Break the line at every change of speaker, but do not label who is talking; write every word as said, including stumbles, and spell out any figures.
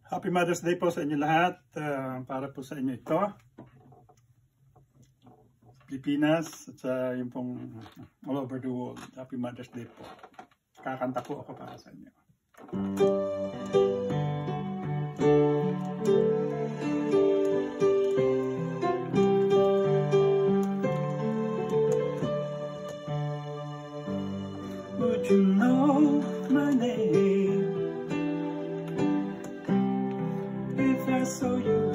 Happy Mother's Day po sa inyo lahat. Uh, para po sa inyo ito. Pilipinas at uh, yung pong all over the world. Happy Mother's Day po. Kakanta po ako para sa inyo. Would you know my name if I saw you?